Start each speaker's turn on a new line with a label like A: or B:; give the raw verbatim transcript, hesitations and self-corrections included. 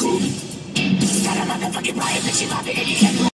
A: Start a motherfucking riot, bitch, you love it and you can't